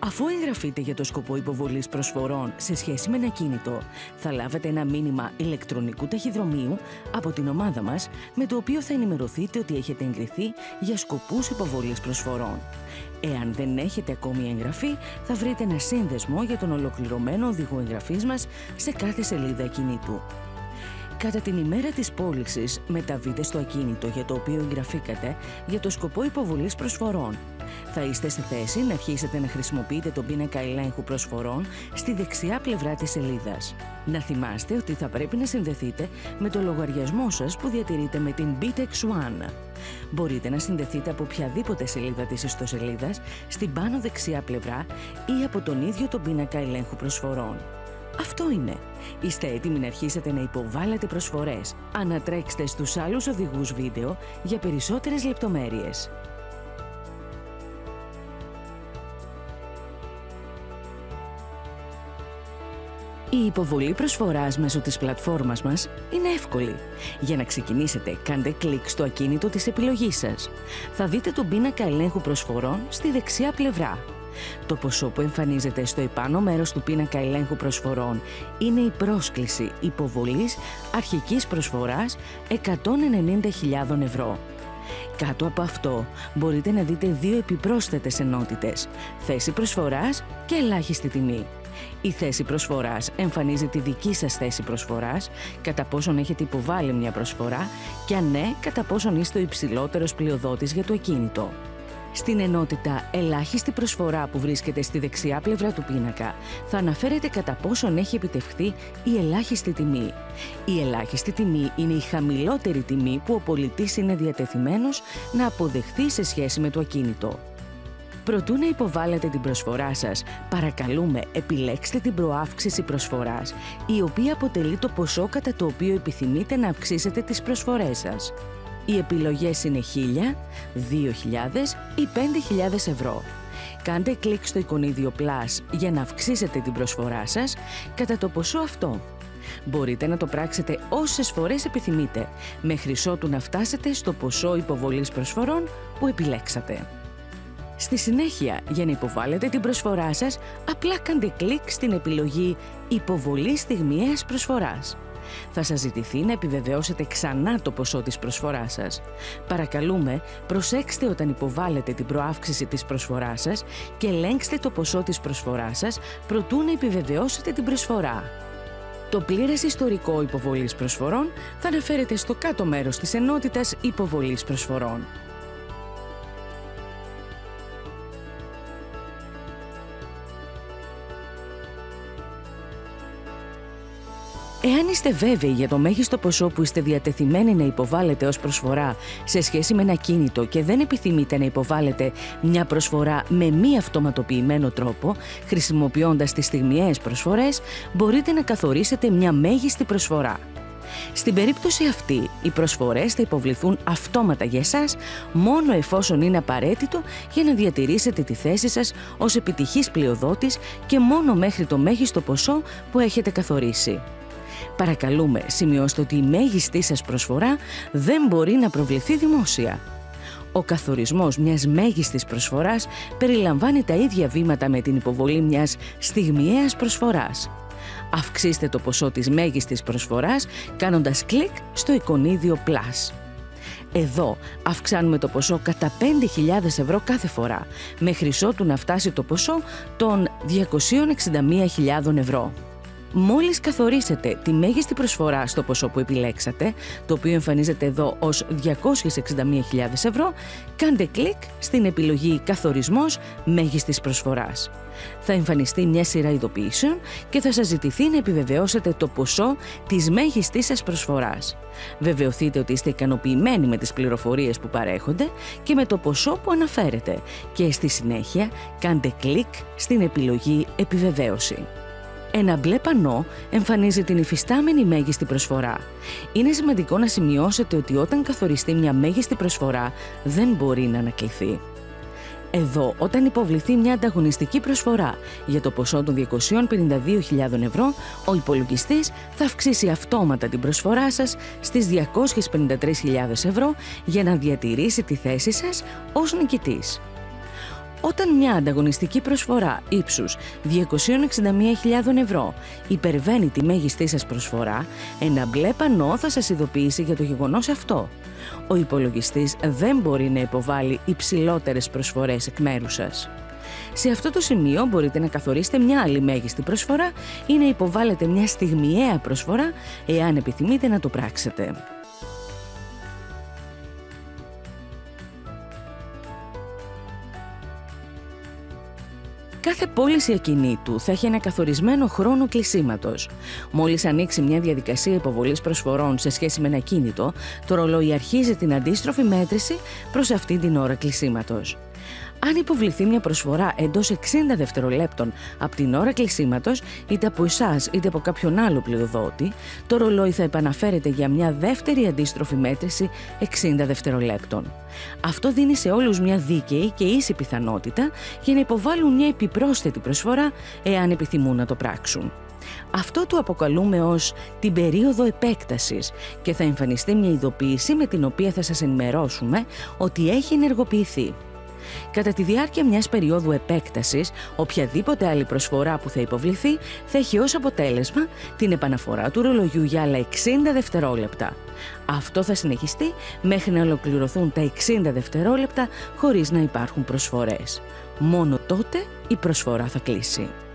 Αφού εγγραφείτε για το σκοπό υποβολής προσφορών σε σχέση με ένα κίνητο, θα λάβετε ένα μήνυμα ηλεκτρονικού ταχυδρομείου από την ομάδα μας, με το οποίο θα ενημερωθείτε ότι έχετε εγκριθεί για σκοπούς υποβολής προσφορών. Εάν δεν έχετε ακόμη εγγραφεί, θα βρείτε ένα σύνδεσμο για τον ολοκληρωμένο οδηγό εγγραφής μας σε κάθε σελίδα ακινήτου. Κατά την ημέρα της πώλησης, μεταβείτε στο ακίνητο για το οποίο εγγραφήκατε για το σκοπό υποβολής προσφορών. Θα είστε σε θέση να αρχίσετε να χρησιμοποιείτε τον πίνακα ελέγχου προσφορών στη δεξιά πλευρά της σελίδας. Να θυμάστε ότι θα πρέπει να συνδεθείτε με το λογαριασμό σας που διατηρείτε με την BTEX One. Μπορείτε να συνδεθείτε από οποιαδήποτε σελίδα της ιστοσελίδας στην πάνω δεξιά πλευρά ή από τον ίδιο τον πίνακα ελέγχου προσφορών. Αυτό είναι. Είστε έτοιμοι να αρχίσετε να υποβάλλετε προσφορές. Ανατρέξτε στους άλλους οδηγούς βίντεο για περισσότερες λεπτομέρειες. Η υποβολή προσφοράς μέσω της πλατφόρμας μας είναι εύκολη. Για να ξεκινήσετε, κάντε κλικ στο ακίνητο της επιλογής σας. Θα δείτε τον πίνακα ελέγχου προσφορών στη δεξιά πλευρά. Το ποσό που εμφανίζεται στο επάνω μέρος του πίνακα ελέγχου προσφορών είναι η πρόσκληση υποβολής αρχικής προσφοράς 190.000 ευρώ. Κάτω από αυτό μπορείτε να δείτε δύο επιπρόσθετες ενότητες, θέση προσφοράς και ελάχιστη τιμή. Η θέση προσφοράς εμφανίζει τη δική σας θέση προσφοράς, κατά πόσον έχετε υποβάλει μια προσφορά και αν ναι, κατά πόσον είστε ο υψηλότερος πλειοδότης για το ακίνητο. Στην ενότητα ελάχιστη προσφορά που βρίσκεται στη δεξιά πλευρά του πίνακα θα αναφέρεται κατά πόσον έχει επιτευχθεί η ελάχιστη τιμή. Η ελάχιστη τιμή είναι η χαμηλότερη τιμή που ο πολιτής είναι διατεθειμένος να αποδεχθεί σε σχέση με το ακίνητο. Προτού να υποβάλλετε την προσφορά σας, παρακαλούμε επιλέξτε την προαύξηση προσφοράς, η οποία αποτελεί το ποσό κατά το οποίο επιθυμείτε να αυξήσετε τις προσφορές σας. Οι επιλογές είναι 1.000, 2.000 ή 5.000 ευρώ. Κάντε κλικ στο εικονίδιο Plus για να αυξήσετε την προσφορά σας κατά το ποσό αυτό. Μπορείτε να το πράξετε όσες φορές επιθυμείτε, μέχρι ότου να φτάσετε στο ποσό υποβολής προσφορών που επιλέξατε. Στη συνέχεια, για να υποβάλλετε την προσφορά σας, απλά κάντε κλικ στην επιλογή «Υποβολή στιγμιαίας προσφοράς». Θα σας ζητηθεί να επιβεβαιώσετε ξανά το ποσό της προσφοράς σας. Παρακαλούμε, προσέξτε όταν υποβάλλετε την προαύξηση της προσφοράς σας και ελέγξτε το ποσό της προσφοράς σας προτού να επιβεβαιώσετε την προσφορά. Το πλήρες ιστορικό υποβολής προσφορών θα αναφέρεται στο κάτω μέρος της ενότητας υποβολής προσφορών. Εάν είστε βέβαιοι για το μέγιστο ποσό που είστε διατεθειμένοι να υποβάλλετε ως προσφορά σε σχέση με ένα κίνητο και δεν επιθυμείτε να υποβάλλετε μια προσφορά με μη αυτοματοποιημένο τρόπο, χρησιμοποιώντας τις στιγμιαίες προσφορές, μπορείτε να καθορίσετε μια μέγιστη προσφορά. Στην περίπτωση αυτή, οι προσφορές θα υποβληθούν αυτόματα για εσάς μόνο εφόσον είναι απαραίτητο για να διατηρήσετε τη θέση σας ως επιτυχής πλειοδότης και μόνο μέχρι το μέγιστο ποσό που έχετε καθορίσει. Παρακαλούμε, σημειώστε ότι η μέγιστή σας προσφορά δεν μπορεί να προβληθεί δημόσια. Ο καθορισμός μιας μέγιστης προσφοράς περιλαμβάνει τα ίδια βήματα με την υποβολή μιας στιγμιαίας προσφοράς. Αυξήστε το ποσό της μέγιστης προσφοράς κάνοντας κλικ στο εικονίδιο Plus. Εδώ αυξάνουμε το ποσό κατά 5.000 ευρώ κάθε φορά, μέχρι ότου να φτάσει το ποσό των 261.000 ευρώ. Μόλις καθορίσετε τη μέγιστη προσφορά στο ποσό που επιλέξατε, το οποίο εμφανίζεται εδώ ως 261.000 ευρώ, κάντε κλικ στην επιλογή «Καθορισμός μέγιστης προσφοράς». Θα εμφανιστεί μια σειρά ειδοποιήσεων και θα σας ζητηθεί να επιβεβαιώσετε το ποσό της μέγιστής σας προσφοράς. Βεβαιωθείτε ότι είστε ικανοποιημένοι με τις πληροφορίες που παρέχονται και με το ποσό που αναφέρετε και στη συνέχεια κάντε κλικ στην επιλογή «Επιβεβαίωση». Ένα μπλε πανό εμφανίζει την υφιστάμενη μέγιστη προσφορά. Είναι σημαντικό να σημειώσετε ότι όταν καθοριστεί μια μέγιστη προσφορά δεν μπορεί να ανακληθεί. Εδώ, όταν υποβληθεί μια ανταγωνιστική προσφορά για το ποσό των 252.000 ευρώ, ο υπολογιστής θα αυξήσει αυτόματα την προσφορά σας στις 253.000 ευρώ για να διατηρήσει τη θέση σας ως νικητής. Όταν μια ανταγωνιστική προσφορά ύψους 261.000 ευρώ υπερβαίνει τη μέγιστή σας προσφορά, ένα μπλε πανό θα σας ειδοποιήσει για το γεγονός αυτό. Ο υπολογιστής δεν μπορεί να υποβάλει υψηλότερες προσφορές εκ μέρους σας. Σε αυτό το σημείο μπορείτε να καθορίσετε μια άλλη μέγιστη προσφορά ή να υποβάλλετε μια στιγμιαία προσφορά, εάν επιθυμείτε να το πράξετε. Κάθε πώληση ακινήτου θα έχει ένα καθορισμένο χρόνο κλεισίματος. Μόλις ανοίξει μια διαδικασία υποβολής προσφορών σε σχέση με ένα ακίνητο, το ρολόι αρχίζει την αντίστροφη μέτρηση προς αυτή την ώρα κλεισίματος. Αν υποβληθεί μια προσφορά εντός 60 δευτερολέπτων από την ώρα κλεισίματος, είτε από εσάς είτε από κάποιον άλλο πληρωδότη, το ρολόι θα επαναφέρεται για μια δεύτερη αντίστροφη μέτρηση 60 δευτερολέπτων. Αυτό δίνει σε όλους μια δίκαιη και ίση πιθανότητα για να υποβάλουν μια επιπρόσθετη προσφορά, εάν επιθυμούν να το πράξουν. Αυτό το αποκαλούμε ως την περίοδο επέκτασης και θα εμφανιστεί μια ειδοποίηση με την οποία θα σας ενημερώσουμε ότι έχει ενεργοποιηθεί. Κατά τη διάρκεια μιας περίοδου επέκτασης, οποιαδήποτε άλλη προσφορά που θα υποβληθεί θα έχει ως αποτέλεσμα την επαναφορά του ρολογιού για άλλα 60 δευτερόλεπτα. Αυτό θα συνεχιστεί μέχρι να ολοκληρωθούν τα 60 δευτερόλεπτα χωρίς να υπάρχουν προσφορές. Μόνο τότε η προσφορά θα κλείσει.